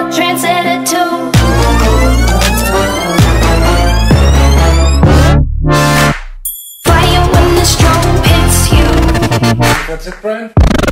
a trendsetter too. Fire when the strobe hits you. That's it, Brian?